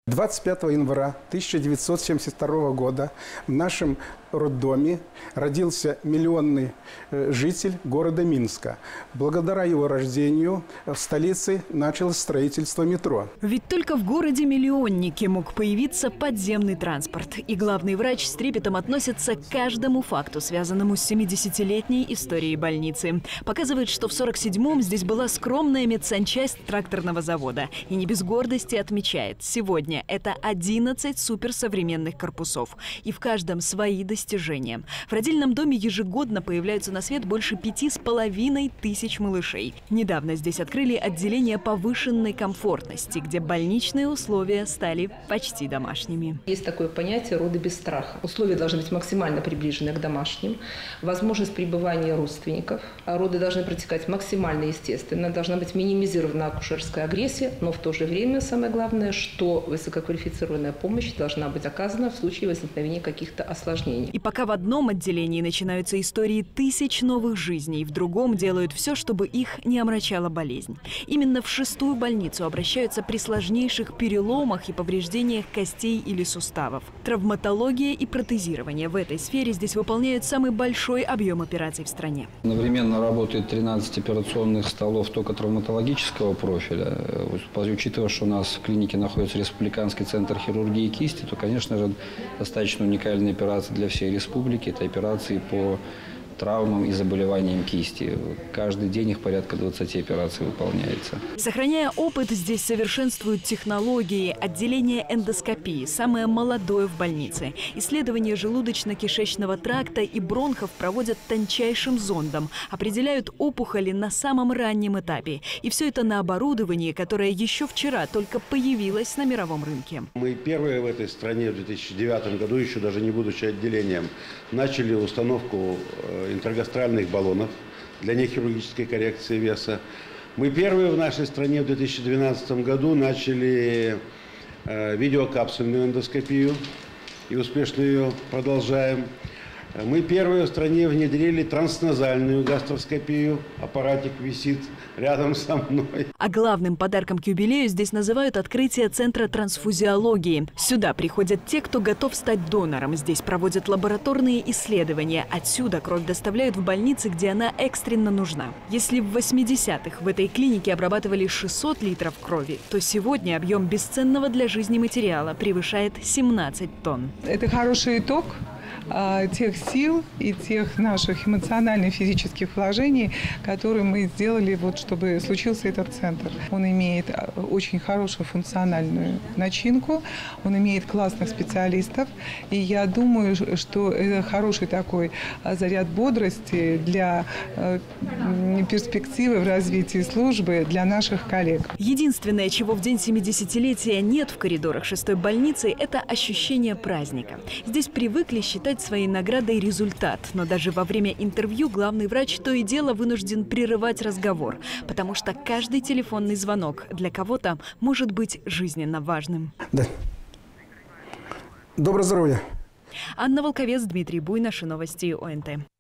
25 января 1972 года в нашем роддоме родился миллионный житель города Минска. Благодаря его рождению в столице началось строительство метро. Ведь только в городе-миллионнике мог появиться подземный транспорт. И главный врач с трепетом относится к каждому факту, связанному с 70-летней историей больницы. Показывает, что в 1947-м здесь была скромная медсанчасть тракторного завода. И не без гордости отмечает, сегодня это 11 суперсовременных корпусов. И в каждом свои достижения. В родильном доме ежегодно появляются на свет больше 5500 малышей. Недавно здесь открыли отделение повышенной комфортности, где больничные условия стали почти домашними. Есть такое понятие «роды без страха». Условия должны быть максимально приближены к домашним. Возможность пребывания родственников. Роды должны протекать максимально естественно. Должна быть минимизирована акушерская агрессия, но в то же время самое главное, что высококвалифицированная помощь должна быть оказана в случае возникновения каких-то осложнений. И пока в одном отделении начинаются истории тысяч новых жизней, в другом делают все, чтобы их не омрачала болезнь. Именно в 6-ю больницу обращаются при сложнейших переломах и повреждениях костей или суставов. Травматология и протезирование в этой сфере здесь выполняют самый большой объем операций в стране. Одновременно работает 13 операционных столов только травматологического профиля. Учитывая, что у нас в клинике находится Республиканский центр хирургии кисти, то, конечно же, достаточно уникальные операции для всей республики. Это операции по травмам и заболеваниям кисти. Каждый день их порядка 20 операций выполняется. Сохраняя опыт, здесь совершенствуют технологии. Отделение эндоскопии, самое молодое в больнице. Исследования желудочно-кишечного тракта и бронхов проводят тончайшим зондом. Определяют опухоли на самом раннем этапе. И все это на оборудовании, которое еще вчера только появилось на мировом рынке. Мы первые в этой стране в 2009 году, еще даже не будучи отделением, начали установку интрагастральных баллонов для нехирургической коррекции веса. Мы первые в нашей стране в 2012 году начали видеокапсульную эндоскопию и успешно ее продолжаем. Мы первые в стране внедрили трансназальную гастроскопию. Аппаратик висит рядом со мной. А главным подарком к юбилею здесь называют открытие Центра трансфузиологии. Сюда приходят те, кто готов стать донором. Здесь проводят лабораторные исследования. Отсюда кровь доставляют в больницы, где она экстренно нужна. Если в 80-х в этой клинике обрабатывали 600 литров крови, то сегодня объем бесценного для жизни материала превышает 17 тонн. Это хороший итог тех сил и тех наших эмоциональных физических вложений, которые мы сделали, чтобы случился этот центр. Он имеет очень хорошую функциональную начинку, он имеет классных специалистов, и я думаю, что это хороший такой заряд бодрости для перспективы в развитии службы для наших коллег. Единственное, чего в день 70-летия нет в коридорах 6-й больницы, это ощущение праздника. Здесь привыкли считать своей наградой результат. Но даже во время интервью главный врач то и дело вынужден прерывать разговор, потому что каждый телефонный звонок для кого-то может быть жизненно важным. Да. Доброго здоровья. Анна Волковец, Дмитрий Буй, наши новости ОНТ.